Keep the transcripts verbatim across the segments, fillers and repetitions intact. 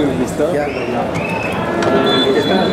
¿Listo? Ya, ¿Qué está?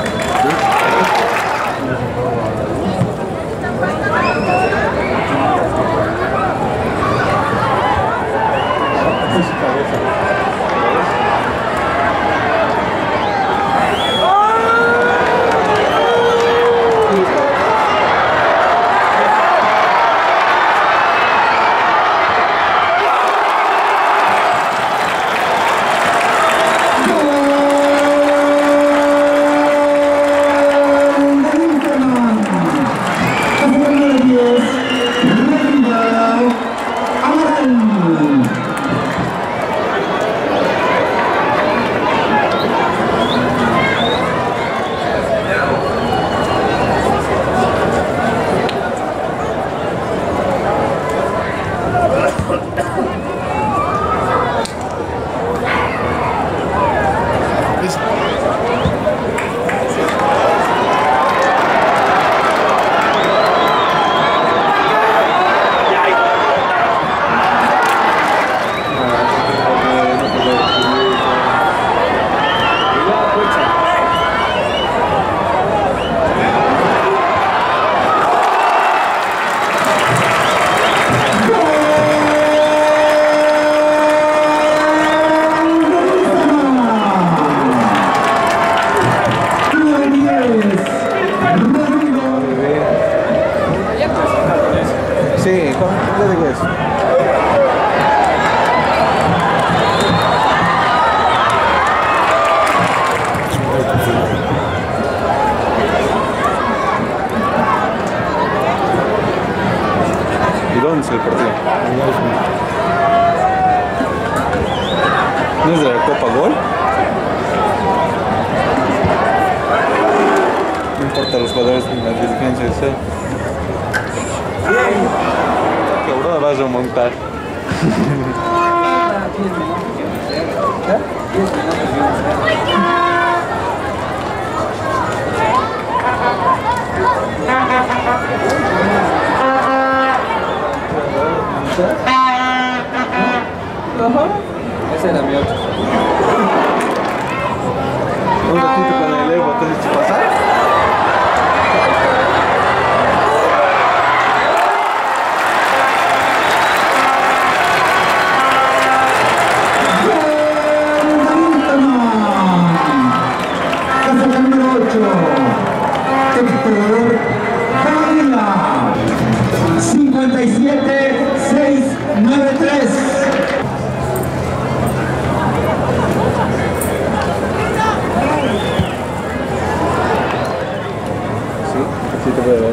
Sí, ¿cómo le digo eso? ¿Y dónde es el partido? ¿No es de la Copa Gol? No importa los jugadores ni las dirigencias, ¿eh? Que Aurora va a remontar. Ese era mi otro. Un ratito con el Evo, ¿te has hecho pasar? cincuenta y siete, seis, nueve, tres. Sí, sí te puede ver.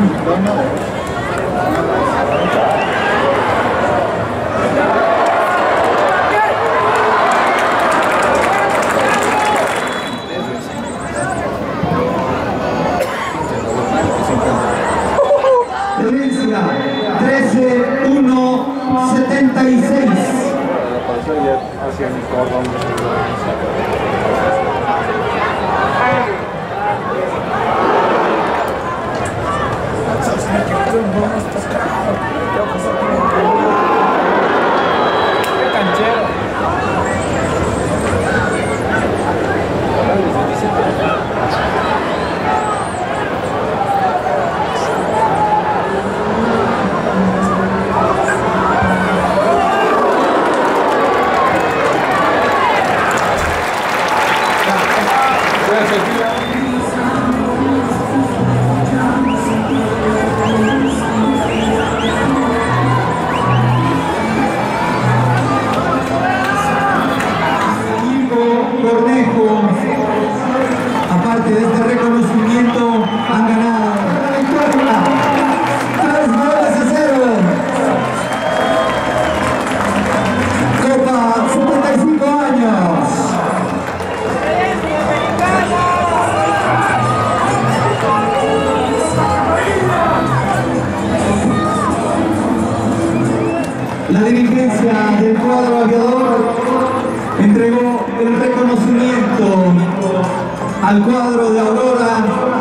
trece, uno, setenta y seis. Hacia mi cordón. ¡Qué canchero! Cornejo, aparte de este reconocimiento, han ganado la victoria tres goles a cero. Copa setenta y cinco años. La dirigencia del cuadro aviador entregó el reconocimiento al cuadro de Aurora